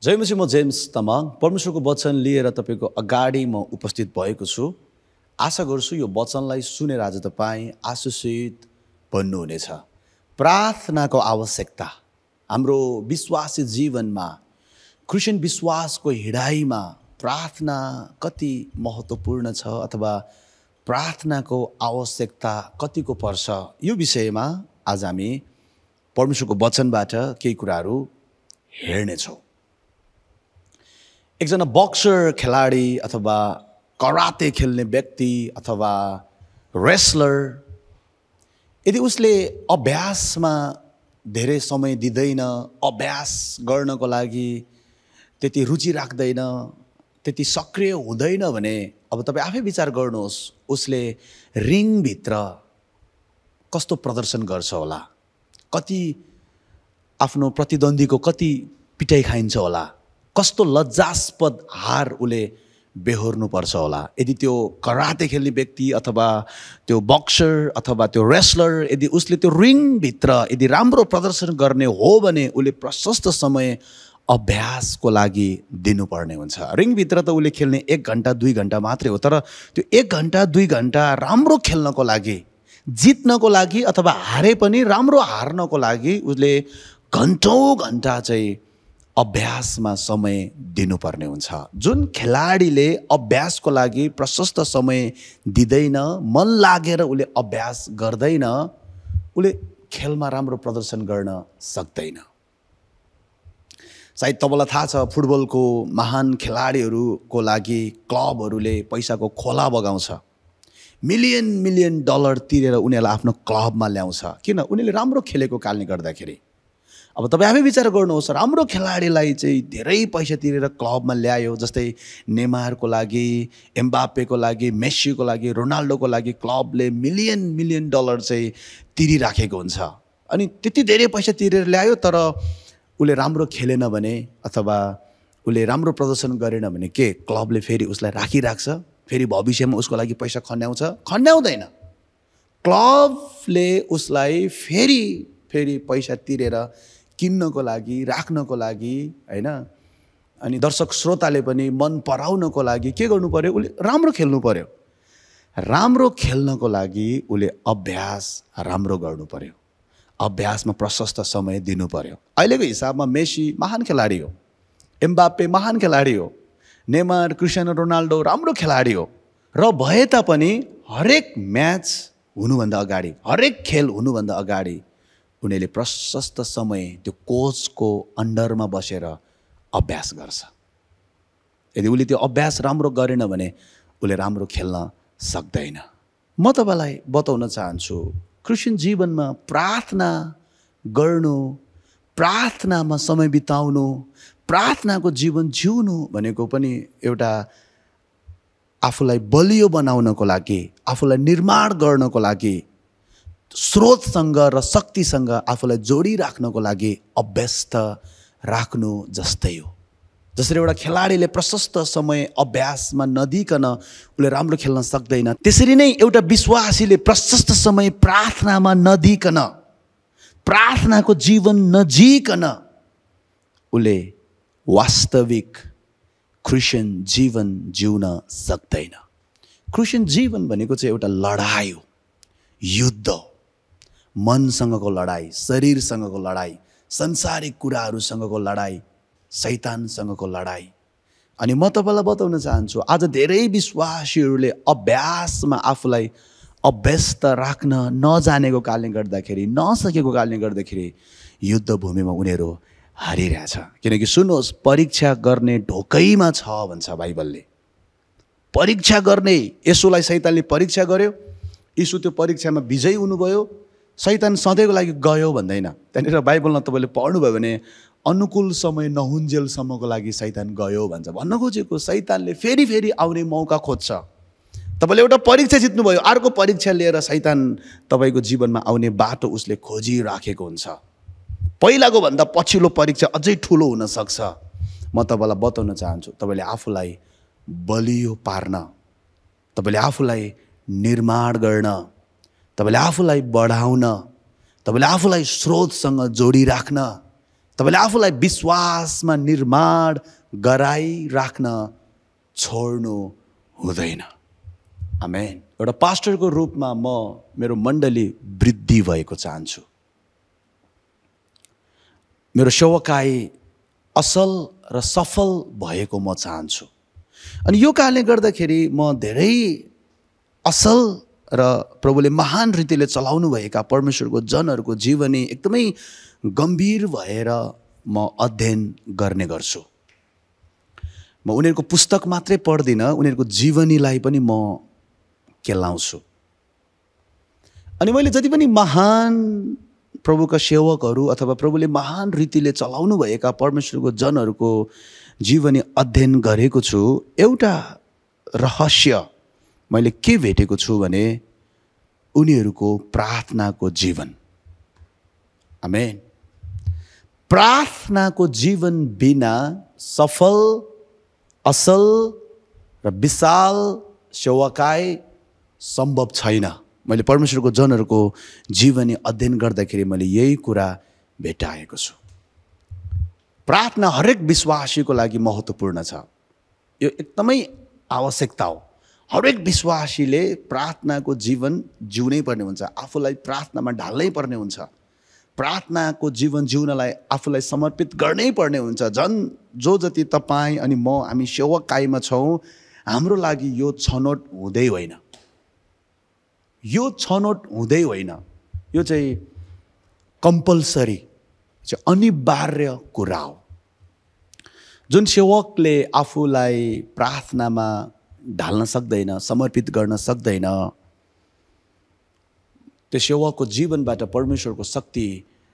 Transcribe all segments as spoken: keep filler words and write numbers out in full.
जय मसीह, म जेम्स तमाङ परमेश्वरको वचन लिएर तपाईको अगाडि म उपस्थित भएको छु। आशा गर्छु यो वचनलाई सुनेर आज तपाईँ आशीषित बन्नुहुनेछ। प्रार्थनाको आवश्यकता हाम्रो विश्वासी जीवनमा, क्रिस्चियन विश्वासको हिँडाइमा प्रार्थना कति महत्त्वपूर्ण छ अथवा प्रार्थनाको आवश्यकता कतिको पर्छ, यो विषयमा आज हामी परमेश्वरको वचनबाट केही कुराहरू हेर्नेछौँ। एकजना बक्सर खेलाडी अथवा कराते खेल्ने व्यक्ति अथवा रेसलर, यदि उसले अभ्यासमा धेरै समय दिँदैन, अभ्यास गर्नको लागि त्यति रुचि राख्दैन, त्यति सक्रिय हुँदैन भने अब तपाईँ आफै विचार गर्नुहोस्, उसले रिङभित्र कस्तो प्रदर्शन गर्छ होला, कति आफ्नो प्रतिद्वन्दीको कति पिटाइ खाइन्छ होला, कस्तो लज्जास्पद हार उसले बेहोर्नुपर्छ होला। यदि त्यो कराते खेल्ने व्यक्ति अथवा त्यो बक्सर अथवा त्यो रेसलर, यदि उसले त्यो रिङभित्र यदि राम्रो प्रदर्शन गर्ने हो भने उसले प्रशस्त समय अभ्यासको लागि दिनुपर्ने हुन्छ। रिङभित्र त उसले खेल्ने एक घन्टा दुई घन्टा मात्रै हो, तर त्यो एक घन्टा दुई घन्टा राम्रो खेल्नको लागि, जित्नको लागि अथवा हारे पनि राम्रो हार्नको लागि उसले घन्टौँ घन्टा चाहिँ अभ्यासमा समय दिनुपर्ने हुन्छ। जुन खेलाडीले अभ्यासको लागि प्रशस्त समय दिँदैन, मन लागेर उसले अभ्यास गर्दैन, उसले खेलमा राम्रो प्रदर्शन गर्न सक्दैन। सायद तपाईँलाई थाहा छ, फुटबलको महान खेलाडीहरूको लागि क्लबहरूले पैसाको खोला बगाउँछ, मिलियन मिलियन डलर तिरेर उनीहरूलाई आफ्नो क्लबमा ल्याउँछ। किन? उनीहरूले राम्रो खेलेको कारणले गर्दाखेरि। अब तपाईँ आफै विचार गर्नुहोस्, राम्रो खेलाडीलाई चाहिँ धेरै पैसा तिरेर क्लबमा ल्यायो, जस्तै नेमारको लागि, एम्बापेको लागि, मेस्सीको लागि, रोनाल्डोको लागि क्लबले मिलियन मिलियन डलर चाहिँ तिरिराखेको हुन्छ। अनि त्यति धेरै पैसा तिरेर ल्यायो, तर उसले राम्रो खेलेन भने अथवा उसले राम्रो प्रदर्शन गरेन भने के क्लबले फेरि उसलाई राखिराख्छ? फेरि भविष्यमा उसको लागि पैसा खन्याउँछ? खन्याउँदैन। क्लबले उसलाई फेरि फेरि पैसा तिरेर किन्नको लागि, राख्नको लागि, हैन? अनि दर्शक श्रोताले पनि मन पराउनको लागि के गर्नु पर्यो? उसले राम्रो खेल्नु पर्यो। राम्रो खेल्नको लागि उसले अभ्यास राम्रो गर्नु पर्यो, अभ्यासमा प्रशस्त समय दिनु पर्यो। अहिलेको हिसाबमा मेसी महान खेलाडी हो, एम्बापे महान खेलाडी हो, नेमार, क्रिस्टियानो रोनाल्डो राम्रो खेलाडी हो, र भए तापनि हरेक म्याच हुनुभन्दा अगाडि, हरेक खेल हुनुभन्दा अगाडि उनीहरूले प्रशस्त समय त्यो कोचको अन्डरमा बसेर अभ्यास गर्छ। यदि उसले त्यो अभ्यास राम्रो गरेन भने उसले राम्रो खेल्न सक्दैन। म तपाईँलाई बताउन चाहन्छु, क्रिस्चियन जीवनमा प्रार्थना गर्नु, प्रार्थनामा समय बिताउनु, प्रार्थनाको जीवन जिउनु भनेको पनि एउटा आफूलाई बलियो बनाउनको लागि, आफूलाई निर्माण गर्नको लागि, स्रोतसँग र शक्तिसँग आफूलाई जोडिराख्नको लागि अभ्यस्त राख्नु जस्तै हो। जसरी एउटा खेलाडीले प्रशस्त समय अभ्यासमा नदिकन उसले राम्रो खेल्न सक्दैन, त्यसरी नै एउटा विश्वासीले प्रशस्त समय प्रार्थनामा नदिकन, प्रार्थनाको जीवन नजिकन उसले वास्तविक क्रिस्चियन जीवन जिउन सक्दैन। क्रिस्चियन जीवन भनेको चाहिँ एउटा लडाई हो, युद्ध हो। मनसँगको लडाई, शरीरसँगको लडाई, संसारिक कुराहरूसँगको लडाई, शैतानसँगको लडाई। अनि म तपाईँलाई बताउन चाहन्छु, आज धेरै विश्वासीहरूले अभ्यासमा आफूलाई अभ्यस्त राख्न नजानेको कारणले गर्दाखेरि, नसकेको कारणले गर्दाखेरि युद्ध भूमिमा उनीहरू हारिरहेछ। किनकि सुन्नुहोस्, परीक्षा गर्ने ढोकैमा छ भन्छ बाइबलले। परीक्षा गर्ने, यसुलाई शैतानले परीक्षा गर्यो, यसु त्यो परीक्षामा विजयी हुनुभयो, शैतान सधैँको लागि गयो भन्दैन। त्यहाँनिर बाइबलमा तपाईँले पढ्नुभयो भने अनुकूल समय नहुन्जेलसम्मको लागि शैतान गयो भन्छ। भन्न खोजेको, शैतानले फेरि फेरि आउने मौका खोज्छ। तपाईँले एउटा परीक्षा जित्नुभयो, अर्को परीक्षा लिएर शैतान तपाईँको जीवनमा आउने बाटो उसले खोजिराखेको हुन्छ। पहिलाको भन्दा पछिल्लो परीक्षा अझै ठुलो हुनसक्छ। म तपाईँलाई बताउन चाहन्छु, तपाईँले आफूलाई बलियो पार्न, तपाईँले आफूलाई निर्माण गर्न, तपाईँले आफूलाई बढाउन, तपाईँले आफूलाई स्रोतसँग जोडिराख्न तपाईले आफूलाई विश्वासमा निर्माण गराइराख्न छोड्नु हुँदैन। आमेन। एउटा पास्टरको रूपमा म मेरो मण्डली वृद्धि भएको चाहन्छु। मेरो सेवकाई असल र सफल भएको म चाहन्छु। अनि यो कारणले गर्दाखेरि म धेरै असल र प्रभुले महान रीतिले चलाउनु भएका परमेश्वरको जनहरूको जीवनी एकदमै गम्भीर भएर म अध्ययन गर्ने गर्छु। म उनीहरूको पुस्तक मात्रै पढ्दिनँ, उनीहरूको जीवनीलाई पनि म केलाउँछु। अनि मैले जति पनि महान प्रभुका सेवकहरू अथवा प्रभुले महान रीतिले चलाउनु भएका परमेश्वरको जनहरूको जीवनी अध्ययन गरेको छु, एउटा रहस्य मैले के भेटेको छु भने उनीहरूको प्रार्थनाको जीवन। आमेन। प्रार्थनाको जीवन बिना सफल, असल र विशाल सेवकाई सम्भव छैन। मैले परमेश्वरको जनहरूको जीवनी अध्ययन गर्दाखेरि मैले यही कुरा भेटाएको छु। प्रार्थना हरेक विश्वासीको लागि महत्त्वपूर्ण छ। यो एकदमै आवश्यकता हो। हरेक विश्वासीले प्रार्थनाको जीवन जिउनै पर्ने हुन्छ, आफूलाई प्रार्थनामा ढाल्नै पर्ने हुन्छ, प्रार्थनाको जीवन जिउनलाई आफूलाई समर्पित गर्नै पर्ने हुन्छ। झन् जो जति तपाईँ अनि म हामी सेवकाईमा छौँ, हाम्रो लागि यो छनौट हुँदै होइन, यो छनौट हुँदै होइन, यो चाहिँ कम्पलसरी, चाहिँ अनिवार्य कुरा हो। जुन सेवकले आफूलाई प्रार्थनामा ढाल्न सक्दैन, समर्पित गर्न सक्दैन, त्यो सेवकको जीवनबाट परमेश्वरको शक्ति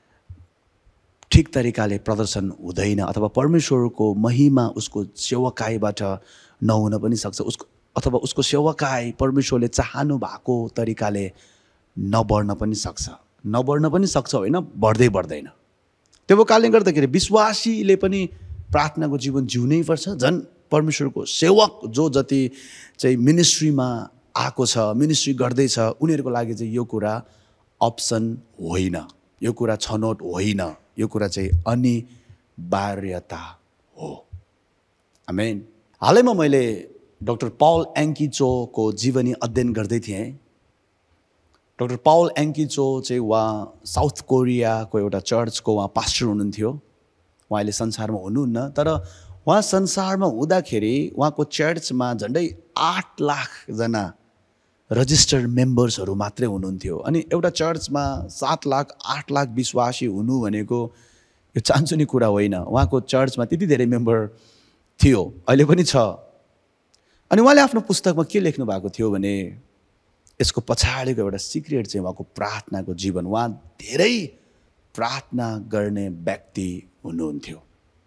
ठिक तरिकाले प्रदर्शन हुँदैन, अथवा परमेश्वरको महिमा उसको सेवकाईबाट नहुन पनि सक्छ, उसको अथवा उसको सेवकाई परमेश्वरले चाहनु भएको तरिकाले नबढ्न पनि सक्छ, नबढ्न पनि सक्छ होइन, बढ्दै बढ्दैन। त्यो कारणले गर्दाखेरि विश्वासीले पनि प्रार्थनाको जीवन जिउनै पर्छ। झन् परमेश्वरको सेवक जो जति चाहिँ मिनिस्ट्रीमा आएको छ, मिनिस्ट्री गर्दैछ, उनीहरूको लागि चाहिँ यो कुरा अप्सन होइन, यो कुरा छनौट होइन, यो कुरा चाहिँ अनिवार्यता हो। आमेन। हालैमा मैले डाक्टर पाउल एङ्किचोको जीवनी अध्ययन गर्दै थिएँ। डाक्टर पाउल एङ्किचो चाहिँ उहाँ साउथ कोरियाको एउटा चर्चको उहाँ पास्टर हुनुहुन्थ्यो। उहाँ अहिले संसारमा हुनुहुन्न, तर उहाँ संसारमा हुँदाखेरि उहाँको चर्चमा झन्डै आठ लाखजना रजिस्टर्ड मेम्बर्सहरू मात्रै हुनुहुन्थ्यो। अनि एउटा चर्चमा सात लाख आठ लाख विश्वासी हुनु भनेको यो चान्चुने कुरा होइन। उहाँको चर्चमा त्यति धेरै मेम्बर थियो, अहिले पनि छ। अनि उहाँले आफ्नो पुस्तकमा के लेख्नु भएको थियो भने यसको पछाडिको एउटा सिक्रेट चाहिँ उहाँको प्रार्थनाको जीवन। उहाँ धेरै प्रार्थना गर्ने व्यक्ति हुनुहुन्थ्यो।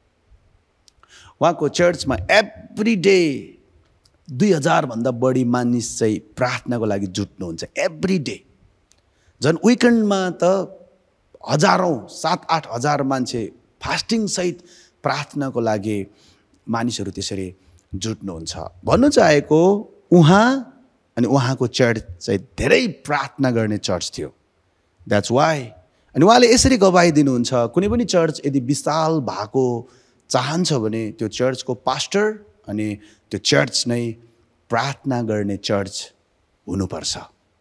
उहाँको चर्चमा एभ्री डे दुई हजारभन्दा बढी मानिस चाहिँ प्रार्थनाको लागि जुट्नुहुन्छ, एभ्री डे। झन् विकेन्डमा त हजारौँ, सात आठ हजार मान्छे फास्टिङसहित प्रार्थनाको लागि मानिसहरू त्यसरी जुट्नुहुन्छ। भन्नु चाहेको उहाँ अनि उहाँको चर्च चाहिँ धेरै प्रार्थना गर्ने चर्च थियो। That's why. अनि उहाँले यसरी गवाही दिनुहुन्छ, कुनै पनि चर्च यदि विशाल भएको चाहन्छ भने त्यो चर्चको पास्टर अनि त्यो चर्च नै प्रार्थना गर्ने चर्च हुनुपर्छ।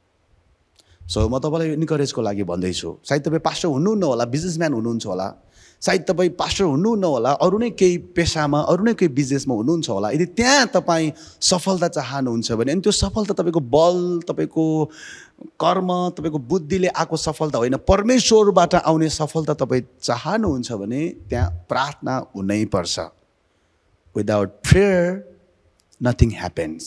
सो म तपाईँलाई इन्करेजको लागि भन्दैछु, सायद तपाईँ पास्टर हुनुहुन्न होला, बिजनेसम्यान हुनुहुन्छ होला, सायद तपाईँ पास्टर हुनुहुन्न होला, अरू नै केही पेसामा, अरू नै केही बिजनेसमा हुनुहुन्छ होला। यदि त्यहाँ तपाईँ सफलता चाहनुहुन्छ भने, अनि त्यो सफलता तपाईँको बल, तपाईँको कर्म, तपाईँको बुद्धिले आएको सफलता होइन, परमेश्वरबाट आउने सफलता तपाईँ चाहनुहुन्छ भने त्यहाँ प्रार्थना हुनैपर्छ। Without prayer nothing happens.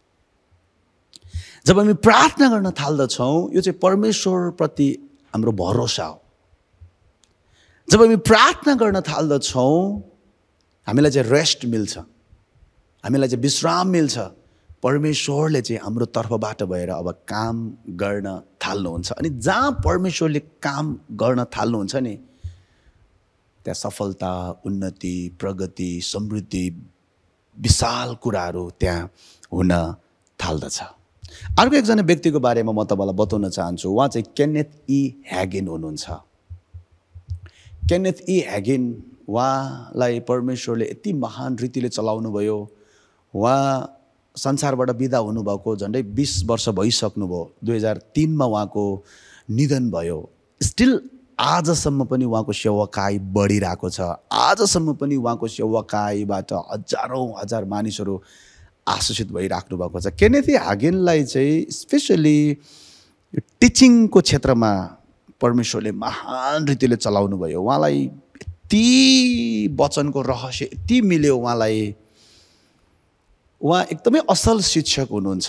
जब हामी प्रार्थना गर्न थाल्दछौँ, यो चाहिँ परमेश्वरप्रति हाम्रो भरोसा हो। जब हामी प्रार्थना गर्न थाल्दछौँ, हामीलाई चाहिँ रेस्ट मिल्छ, हामीलाई चाहिँ विश्राम मिल्छ। परमेश्वरले चाहिँ हाम्रो तर्फबाट भएर अब काम गर्न थाल्नुहुन्छ। अनि जहाँ परमेश्वरले काम गर्न थाल्नुहुन्छ नि, त्यहाँ सफलता, उन्नति, प्रगति, समृद्धि, विशाल कुराहरू त्यहाँ हुन थाल्दछ। अर्को एकजना व्यक्तिको बारेमा म तपाईँलाई बताउन चाहन्छु। उहाँ चाहिँ केनेथ ई ह्यागिन हुनुहुन्छ। केनेथ ई ह्यागिन उहाँलाई परमेश्वरले यति महान रीतिले चलाउनु भयो। उहाँ संसारबाट बिदा हुनुभएको झन्डै बीस वर्ष भइसक्नुभयो। दुई हजार तीनमा उहाँको निधन भयो। स्टिल आजसम्म पनि उहाँको सेवाकाई बढिरहेको छ। आजसम्म पनि उहाँको सेवाकाईबाट हजारौँ हजार मानिसहरू आशीषित भइराख्नु भएको छ। केनेथ ई ह्यागिनलाई चाहिँ स्पेसली टिचिङको क्षेत्रमा परमेश्वरले महान रीतिले चलाउनु भयो। उहाँलाई यति वचनको रहस्य यति मिल्यो उहाँलाई। उहाँ एकदमै असल शिक्षक हुनुहुन्छ।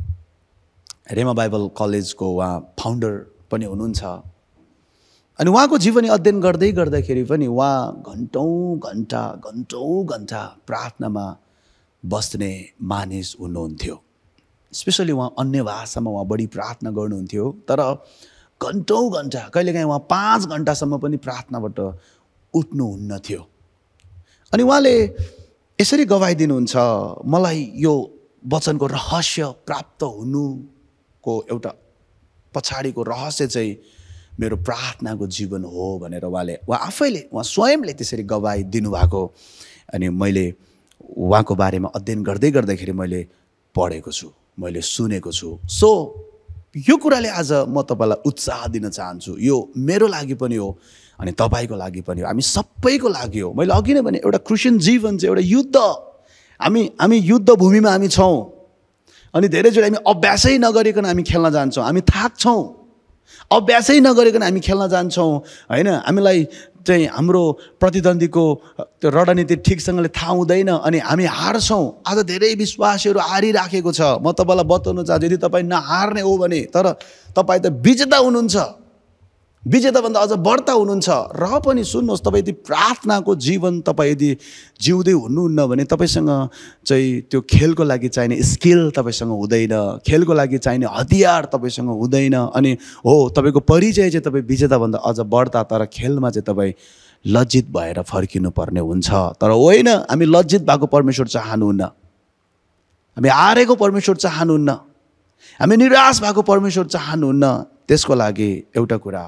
रेमा बाइबल कलेजको उहाँ फाउन्डर पनि हुनुहुन्छ। अनि उहाँको जीवनी अध्ययन गर्दै गर्दाखेरि पनि उहाँ घन्टौँ घन्टा घन्टौँ घन्टा प्रार्थनामा बस्ने मानिस हुनुहुन्थ्यो। स्पेसली उहाँ अन्य भाषामा उहाँ बढी प्रार्थना गर्नुहुन्थ्यो। तर घन्टौँ घन्टा, कहिलेकाहीँ उहाँ पाँच घन्टासम्म पनि प्रार्थनाबाट उठ्नुहुन्न थियो। अनि उहाँले यसरी गवाई दिनुहुन्छ, मलाई यो वचनको रहस्य प्राप्त हुनुको एउटा पछाडिको रहस्य चाहिँ मेरो प्रार्थनाको जीवन हो भनेर उहाँले उहाँ आफैले उहाँ स्वयंले त्यसरी गवाई दिनुभएको। अनि मैले उहाँको बारेमा अध्ययन गर्दै गर्दाखेरि मैले पढेको छु, मैले सुनेको छु। सो यो कुराले आज म तपाईँलाई उत्साह दिन चाहन्छु। यो मेरो लागि पनि हो अनि तपाईँको लागि पनि हो, हामी सबैको लागि हो। मैले अघि नै भने एउटा क्रिस्चियन जीवन चाहिँ एउटा युद्ध। हामी हामी युद्ध भूमिमा हामी छौँ। अनि धेरैचोटि हामी अभ्यासै नगरिकन हामी खेल्न जान्छौँ, हामी थाक्छौँ। अभ्यासै नगरिकन हामी खेल्न जान्छौँ होइन। हामीलाई चाहिँ हाम्रो प्रतिद्वन्दीको त्यो रणनीति ठिकसँगले थाहा हुँदैन अनि हामी हार्छौँ। आज धेरै विश्वासीहरू हारिराखेको छ। म तपाईँलाई बताउन चाहन्छु, यदि तपाईँ नहार्ने हो भने तर तपाईँ त विजेता हुनुहुन्छ, विजेताभन्दा अझ बढ्ता हुनुहुन्छ। र पनि सुन्नुहोस्, तपाईँ यदि प्रार्थनाको जीवन तपाईँ यदि जिउँदै हुनुहुन्न भने तपाईँसँग चाहिँ त्यो खेलको लागि चाहिने स्किल तपाईँसँग हुँदैन, खेलको लागि चाहिने हतियार तपाईँसँग हुँदैन। अनि हो, तपाईँको परिचय चाहिँ तपाईँ विजेताभन्दा अझ बढ्ता, तर खेलमा चाहिँ तपाईँ लज्जित भएर फर्किनु पर्ने हुन्छ। तर होइन, हामी लज्जित भएको परमेश्वर चाहनुहुन्न, हामी हारेको परमेश्वर चाहनुहुन्न, हामी निराश भएको परमेश्वर चाहनुहुन्न। त्यसको लागि एउटा कुरा,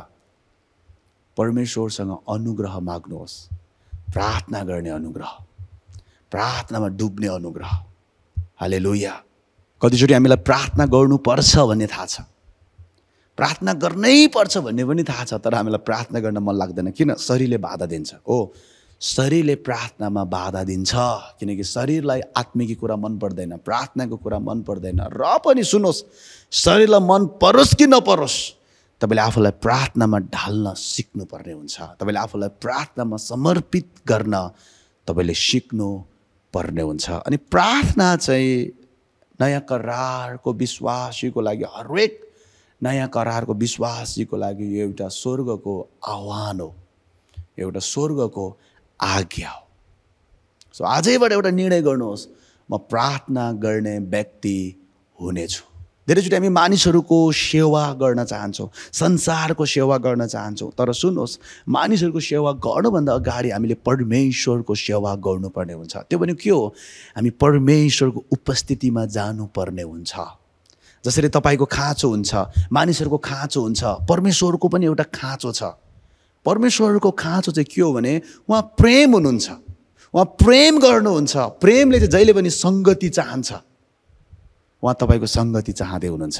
परमेश्वरसँग अनुग्रह माग्नुहोस्, प्रार्थना गर्ने अनुग्रह, प्रार्थनामा डुब्ने अनुग्रह। हालेलुया। कतिचोटि हामीलाई प्रार्थना गर्नुपर्छ भन्ने थाहा छ, प्रार्थना गर्नै पर्छ भन्ने पनि थाहा छ, तर हामीलाई प्रार्थना गर्न मन लाग्दैन। किन? शरीरले बाधा दिन्छ। हो, शरीरले प्रार्थनामा बाधा दिन्छ, किनकि शरीरलाई आत्मिक कुरा मन पर्दैन, प्रार्थनाको कुरा मन पर्दैन। र पनि सुन्नुहोस्, शरीरलाई मन परोस् कि नपरोस्, तपाईँले आफूलाई प्रार्थनामा ढाल्न सिक्नुपर्ने हुन्छ। तपाईँले आफूलाई प्रार्थनामा समर्पित गर्न तपाईँले सिक्नु पर्ने हुन्छ। अनि प्रार्थना चाहिँ नयाँ करारको विश्वासीको लागि, हरेक नयाँ करारको विश्वासीको लागि यो एउटा स्वर्गको आह्वान हो, एउटा स्वर्गको आज्ञा हो। सो आजैबाट एउटा निर्णय गर्नुहोस्, म प्रार्थना गर्ने व्यक्ति हुनेछु। धेरैचोटि हामी मानिसहरूको सेवा गर्न चाहन्छौँ, संसारको सेवा गर्न चाहन्छौँ। तर सुन्नुहोस्, मानिसहरूको सेवा गर्नुभन्दा अगाडि हामीले परमेश्वरको सेवा गर्नुपर्ने हुन्छ। त्यो भने के हो? हामी परमेश्वरको उपस्थितिमा जानुपर्ने हुन्छ। जसरी तपाईँको खाँचो हुन्छ, मानिसहरूको खाँचो हुन्छ, परमेश्वरको पनि एउटा खाँचो छ। परमेश्वरको खाँचो चाहिँ के हो भने उहाँ प्रेम हुनुहुन्छ, उहाँ प्रेम गर्नुहुन्छ। प्रेमले चाहिँ जहिले पनि सङ्गति चाहन्छ। उहाँ तपाईँको सङ्गति चाहँदै हुनुहुन्छ,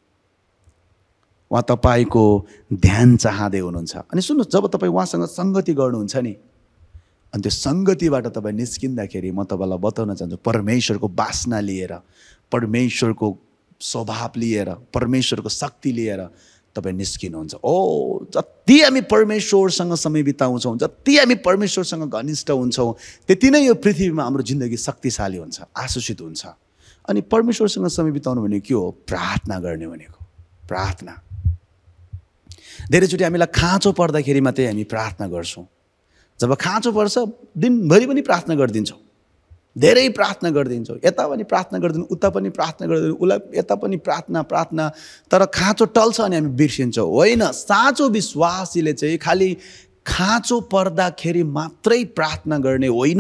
उहाँ तपाईँको ध्यान चाहँदै हुनुहुन्छ। अनि सुन्नुहोस्, जब तपाईँ उहाँसँग सङ्गति गर्नुहुन्छ नि, अनि त्यो सङ्गतिबाट तपाईँ निस्किँदाखेरि म तपाईँलाई बताउन चाहन्छु, परमेश्वरको बासना लिएर, परमेश्वरको स्वभाव लिएर, परमेश्वरको शक्ति लिएर तपाईँ निस्किनुहुन्छ। ओ, जति हामी परमेश्वरसँग समय बिताउँछौँ, जति हामी परमेश्वरसँग घनिष्ठ हुन्छौँ, त्यति नै यो पृथ्वीमा हाम्रो जिन्दगी शक्तिशाली हुन्छ, आशीषित हुन्छ। अनि परमेश्वरसँग समय बिताउनु भनेको के हो? प्रार्थना गर्ने भनेको प्रार्थना। धेरैचोटि हामीलाई खाँचो पर्दाखेरि मात्रै हामी प्रार्थना गर्छौँ। जब खाँचो पर्छ दिनभरि पनि प्रार्थना गरिदिन्छौँ, धेरै प्रार्थना गरिदिन्छौँ, यता पनि प्रार्थना गरिदिनु, उता पनि प्रार्थना गरिदिनु, उसलाई यता पनि प्रार्थना प्रार्थना तर खाँचो टल्छ अनि हामी बिर्सिन्छौँ। होइन, साँचो विश्वासीले चाहिँ खालि खाँचो पर्दाखेरि मात्रै प्रार्थना गर्ने होइन,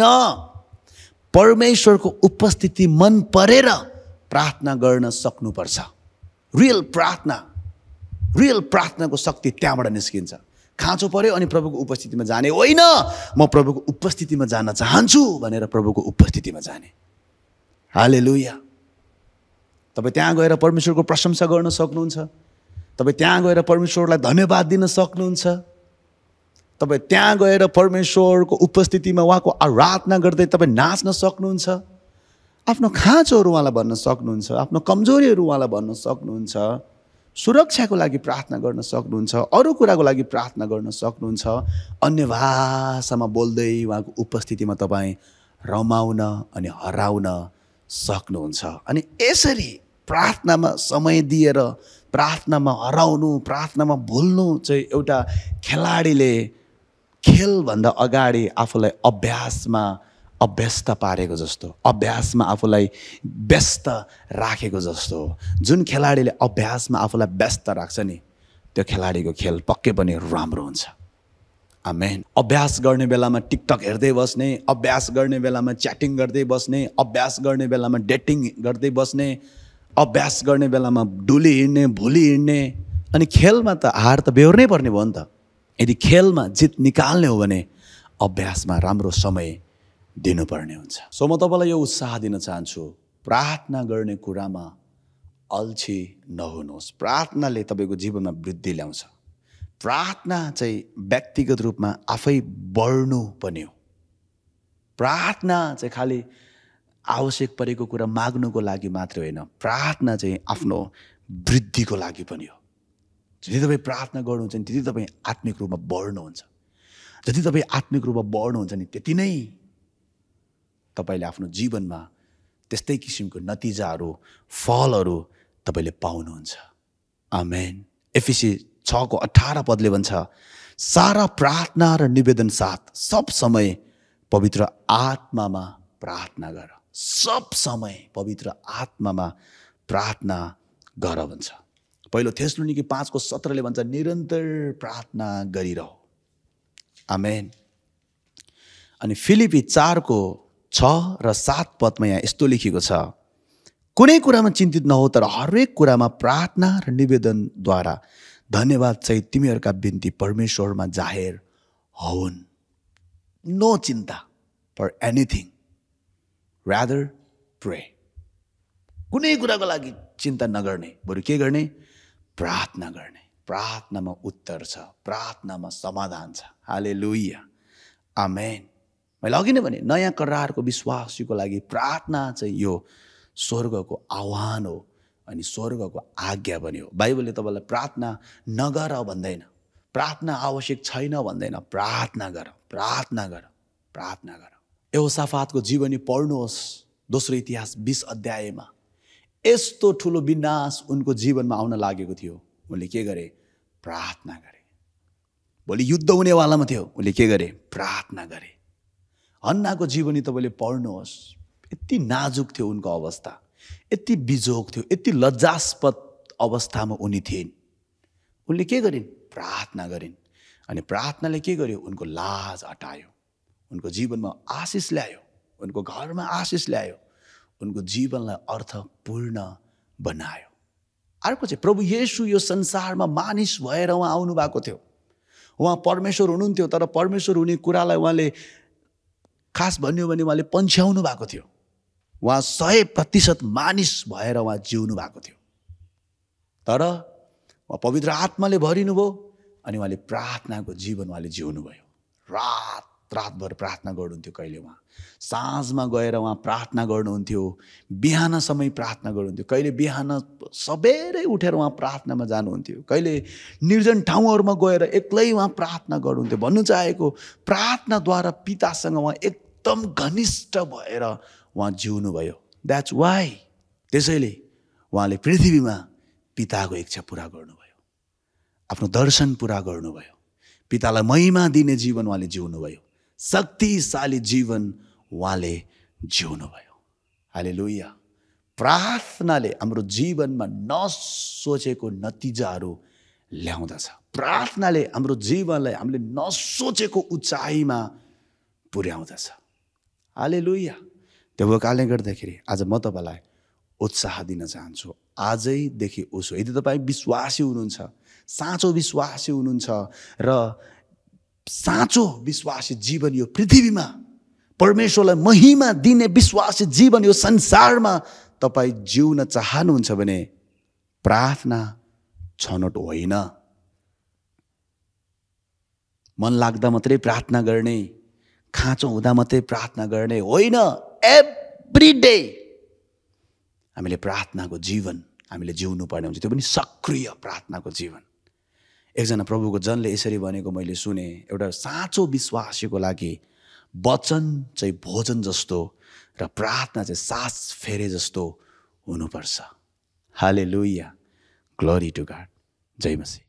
परमेश्वरको उपस्थिति मन परेर प्रार्थना गर्न सक्नुपर्छ। रियल प्रार्थना, रियल प्रार्थनाको शक्ति त्यहाँबाट निस्किन्छ। खाँचो पर्यो अनि प्रभुको उपस्थितिमा जाने होइन, म प्रभुको उपस्थितिमा जान चाहन्छु भनेर प्रभुको उपस्थितिमा जाने। हालेलुया। तपाईँ त्यहाँ गएर परमेश्वरको प्रशंसा गर्न सक्नुहुन्छ, तपाईँ त्यहाँ गएर परमेश्वरलाई धन्यवाद दिन सक्नुहुन्छ, तपाईँ त्यहाँ गएर परमेश्वरको उपस्थितिमा उहाँको आराधना गर्दै तपाईँ नाच्न सक्नुहुन्छ, आफ्नो खाँचोहरू उहाँलाई भन्न सक्नुहुन्छ, आफ्नो कमजोरीहरू उहाँलाई भन्न सक्नुहुन्छ, सुरक्षाको लागि प्रार्थना गर्न सक्नुहुन्छ, अरू कुराको लागि प्रार्थना गर्न सक्नुहुन्छ, अन्य भाषामा बोल्दै उहाँको उपस्थितिमा तपाईँ रमाउन अनि हराउन सक्नुहुन्छ। अनि यसरी प्रार्थनामा समय दिएर प्रार्थनामा हराउनु, प्रार्थनामा भुल्नु चाहिँ एउटा खेलाडीले खेलभन्दा अगाडि आफूलाई अभ्यासमा अभ्यस्त पारेको जस्तो, अभ्यासमा आफूलाई व्यस्त राखेको जस्तो। जुन खेलाडीले अभ्यासमा आफूलाई व्यस्त राख्छ नि, त्यो खेलाडीको खेल पक्कै पनि राम्रो हुन्छ। आमेन। अभ्यास गर्ने बेलामा टिकटक हेर्दै बस्ने, अभ्यास गर्ने बेलामा च्याटिङ गर्दै बस्ने, अभ्यास गर्ने बेलामा डेटिङ गर्दै बस्ने, अभ्यास गर्ने बेलामा डुली हिँड्ने, भुली हिँड्ने, अनि खेलमा त हार त बेहोर्नै पर्ने भयो नि त। यदि खेलमा जित निकाल्ने हो भने अभ्यासमा राम्रो समय दिनुपर्ने हुन्छ। सो म तपाईँलाई यो उत्साह दिन चाहन्छु, प्रार्थना गर्ने कुरामा अल्छी नहुनुहोस्। प्रार्थनाले तपाईँको जीवनमा वृद्धि ल्याउँछ। प्रार्थना चाहिँ व्यक्तिगत रूपमा आफै बढ्नु पनि हो। प्रार्थना चाहिँ खालि आवश्यक परेको कुरा माग्नुको लागि मात्रै होइन, प्रार्थना चाहिँ आफ्नो वृद्धिको लागि पनि हो। जति तपाईँ प्रार्थना गर्नुहुन्छ नि त्यति तपाईँ आत्मिक रूपमा बढ्नुहुन्छ। जति तपाईँ आत्मिक रूपमा बढ्नुहुन्छ नि त्यति नै तपाईँले आफ्नो जीवनमा त्यस्तै किसिमको नतिजाहरू, फलहरू तपाईँले पाउनुहुन्छ। आमेन। एफिसी छको अठार पदले भन्छ, सारा प्रार्थना र निवेदन साथ सब समय पवित्र आत्मामा प्रार्थना गर। सब समय पवित्र आत्मामा प्रार्थना गर भन्छ। पहिलो थेसलोनिके पाँचको सत्रले भन्छ, निरन्तर प्रार्थना गरिरह। आमेन। अनि फिलिपी चारको छ र सात पदमा यहाँ यस्तो लेखिएको छ, कुनै कुरामा चिन्तित नहो, तर हरेक कुरामा प्रार्थना र निवेदनद्वारा धन्यवाद चाहिँ तिमीहरूका बिन्ती परमेश्वरमा जाहेर होउन्। नो चिन्ता फर एनिथिङ, रादर प्रे। कुनै कुराको लागि चिन्ता नगर्ने, बरु के गर्ने? प्रार्थना गर्ने। प्रार्थनामा उत्तर छ, प्रार्थनामा समाधान छ। हालेलुया। आमेन। मैले अघि नै भने, नयाँ करारको विश्वासीको लागि प्रार्थना चाहिँ यो स्वर्गको आह्वान हो अनि स्वर्गको आज्ञा पनि हो। बाइबलले तपाईँलाई प्रार्थना नगर भन्दैन, प्रार्थना आवश्यक छैन भन्दैन। प्रार्थना गर, प्रार्थना गर, प्रार्थना गर। यहोसाफातको जीवनी पढ्नुहोस्, दोस्रो इतिहास बीस अध्यायमा यस्तो ठुलो विनाश उनको जीवनमा आउन लागेको थियो। उनले के गरे? प्रार्थना गरे। भोलि युद्ध हुनेवालामा थियो, उनले के गरे? प्रार्थना गरे। हन्नाको जीवनी तपाईँले पढ्नुहोस्, यति नाजुक थियो उनको अवस्था, यति बिजोग थियो, यति लज्जास्पद अवस्थामा उनी थिइन्। उनले के गरिन्? प्रार्थना गरिन्। अनि प्रार्थनाले के गर्यो? उनको लाज हटायो, उनको जीवनमा आशिष ल्यायो, उनको घरमा आशिष ल्यायो, उनको जीवनलाई अर्थपूर्ण बनायो। अर्को चाहिँ प्रभु येशू यो संसारमा मानिस भएर उहाँ आउनु भएको थियो। उहाँ परमेश्वर हुनुहुन्थ्यो, तर परमेश्वर हुने कुरालाई उहाँले खास भन्यो भने उहाँले पन्छ्याउनु भएको थियो। उहाँ सय प्रतिशत मानिस भएर उहाँ जिउनु भएको थियो, तर उहाँ पवित्र आत्माले भरिनु भयो अनि उहाँले प्रार्थनाको जीवन उहाँले जिउनु भयो। रात रातभर प्रार्थना गर्नुहुन्थ्यो। कहिले उहाँ साँझमा गएर उहाँ प्रार्थना गर्नुहुन्थ्यो, बिहान समय प्रार्थना गर्नुहुन्थ्यो, कहिले बिहान सबेरै उठेर उहाँ प्रार्थनामा जानुहुन्थ्यो, कहिले निर्जन ठाउँहरूमा गएर एक्लै उहाँ प्रार्थना गर्नुहुन्थ्यो। भन्नु चाहेको, प्रार्थनाद्वारा पितासँग उहाँ एकदम घनिष्ठ भएर उहाँ जिउनु भयो। द्याट्स वाइ, त्यसैले उहाँले पृथ्वीमा पिताको इच्छा पुरा गर्नुभयो, आफ्नो दर्शन पुरा गर्नुभयो, पितालाई महिमा दिने जीवन उहाँले जिउनु भयो, शक्तिशाली जीवन उहाँले जिउनु भयो। हालेलुया। प्रार्थनाले हाम्रो जीवनमा नसोचेको नतिजाहरू ल्याउँदछ। प्रार्थनाले हाम्रो जीवनलाई हामीले नसोचेको उचाइमा पुर्याउँदछ। हालेलुया। त्यो कारणले गर्दाखेरि आज म तपाईँलाई उत्साह दिन चाहन्छु। आजैदेखि उसो, यदि तपाईँ विश्वासी हुनुहुन्छ, साँचो विश्वासी हुनुहुन्छ र साँचो विश्वासी जीवन यो पृथ्वीमा परमेश्वरलाई महिमा दिने विश्वासी जीवन यो संसारमा तपाईँ जिउन चाहनुहुन्छ भने प्रार्थना छनौट होइन। मन लाग्दा मात्रै प्रार्थना गर्ने, खाँचो हुँदा मात्रै प्रार्थना गर्ने होइन। एभ्री डे हामीले प्रार्थनाको जीवन हामीले जिउनु पर्ने हुन्छ, त्यो पनि सक्रिय प्रार्थनाको जीवन। एकजना प्रभुको जनले यसरी भनेको मैले सुने, एउटा साँचो विश्वासीको लागि वचन चाहिँ भोजन जस्तो र प्रार्थना चाहिँ सास फेरे जस्तो हुनुपर्छ। Hallelujah, glory to God. जय मसीह।